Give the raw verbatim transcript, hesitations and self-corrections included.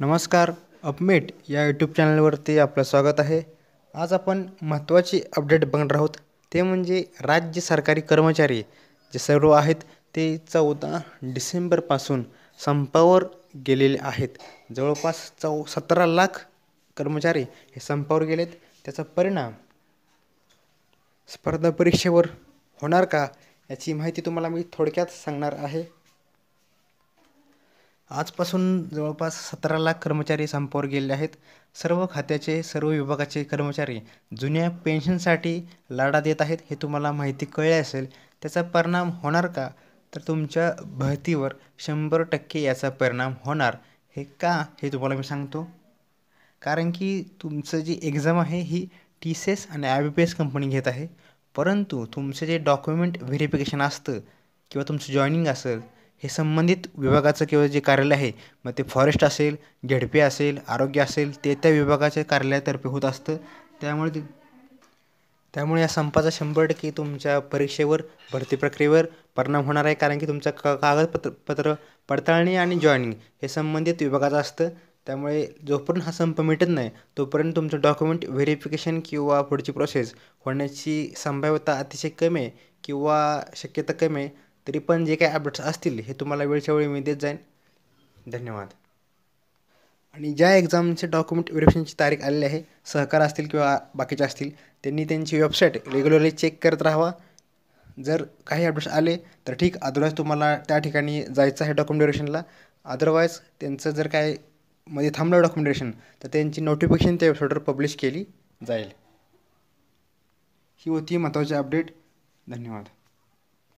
नमस्कार. अपमेट या यूट्यूब चॅनलवरती आपलं स्वागत आहे. आज आपण महत्त्वाची अपडेट बघणार आहोत. ते म्हणजे राज्य सरकारी कर्मचारी जे सर्व आहेत ते चौदा डिसेंबरपासून संपावर गेलेले आहेत. जवळपास चौ सतरा लाख कर्मचारी हे संपावर गेलेत. त्याचा परिणाम स्पर्धा परीक्षेवर होणार का याची माहिती तुम्हाला मी थोडक्यात सांगणार आहे. आजपासून जवळपास सतरा लाख कर्मचारी संपावर गेलेले आहेत. सर्व खात्याचे सर्व विभागाचे कर्मचारी जुन्या पेन्शनसाठी लढा देत आहेत हे तुम्हाला माहिती कळले असेल. त्याचा परिणाम होणार का तर तुमच्या भरतीवर शंभर टक्के याचा परिणाम होणार. हे का हे तुम्हाला मी सांगतो. कारण की तुमचं जी एक्झाम आहे ही टी सी एस आणि I B P S company घेत आहे. परंतु तुमचं जे डॉक्युमेंट व्हेरिफिकेशन असतं किंवा तुमचं जॉईनिंग असेल हे संबंधित विभागाचं किंवा जे कार्यालय आहे मग ते फॉरेस्ट असेल, झेड पी असेल, आरोग्य असेल ते त्या विभागाच्या कार्यालयातर्फे होत असतं. त्यामुळे ते त्यामुळे या संपाचा शंभर टक्के तुमच्या परीक्षेवर भरती प्रक्रियेवर परिणाम होणार आहे. कारण की तुमचं क कागदपत्र पत्र पडताळणी आणि जॉईनिंग हे संबंधित विभागाचं असतं. त्यामुळे जोपर्यंत हा संप मिटत नाही तोपर्यंत तुमचं डॉक्युमेंट व्हेरिफिकेशन किंवा पुढची प्रोसेस होण्याची संभाव्यता अतिशय कमी आहे किंवा शक्यता कमी आहे. तरी पण जे काही अपडेट्स असतील हे तुम्हाला वेळच्या वेळी मी देत जाईन. धन्यवाद. आणि ज्या एक्झामचे डॉक्युमेंट व्हेरिफिकेशनची तारीख आलेली आहे, सहकार असतील किंवा बाकीचे असतील, त्यांनी त्यांची वेबसाईट रेग्युलरली चेक करत राहावा. जर काही अपडेट्स आले तर ठीक, अदरवाईज तुम्हाला त्या ठिकाणी जायचं आहे डॉक्युमेंट व्हेरिफिकेशनला. अदरवाईज त्यांचं जर काय मध्ये थांबलं डॉक्युमेंट व्हेरिफिकेशन तर त्यांची नोटिफिकेशन त्या वेबसाईटवर पब्लिश केली जाईल. ही होती महत्त्वाची अपडेट. धन्यवाद.